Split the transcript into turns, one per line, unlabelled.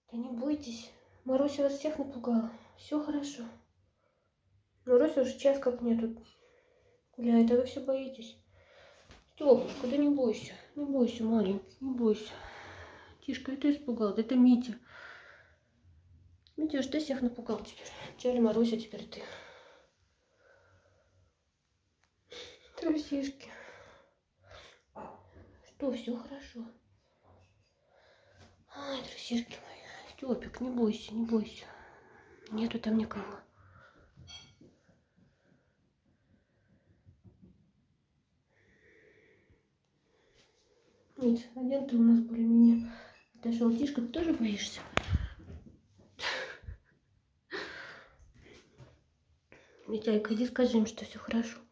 Да не бойтесь. Маруся вас всех напугала. Все хорошо. Маруся уже час как нету гуляет, а вы все боитесь. Стёпушка, да не бойся. Не бойся, маленький, не бойся. Тишка, это испугал, это Митя. Митюш, ты всех напугал теперь. Теперь Маруся, теперь ты. Трусишки. Что, все хорошо? Ай, трусишки мои. Стёпик, не бойся, не бойся. Нету там никого. Нет, один ты у нас более-менее отошел. Тишка, ты тоже боишься? Митяйка, иди скажи им, что все хорошо.